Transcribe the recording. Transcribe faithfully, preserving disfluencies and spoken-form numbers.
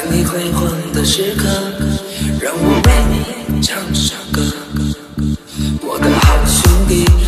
你辉煌的时刻，让我为你唱首歌。我的好兄弟。